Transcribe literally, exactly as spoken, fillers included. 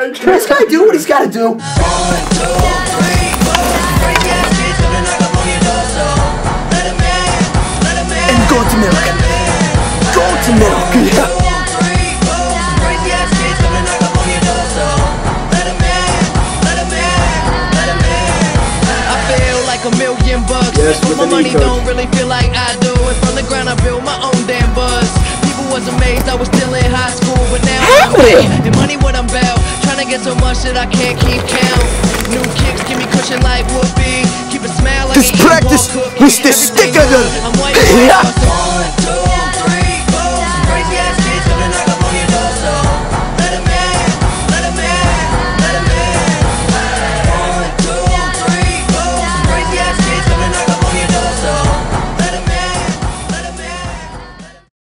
Can this guy do what he's got to do? And go to milk. Go to milk. Yeah. A million bucks, yes, but my money don't really feel like I do. And from the ground I built my own damn buzz. People was amazed I was still in high school, but now I'm back. And money what I'm about, trying to get so much that I can't keep count. New kicks give me cushion like whoopee. Keep a smile like this practice with the sticker.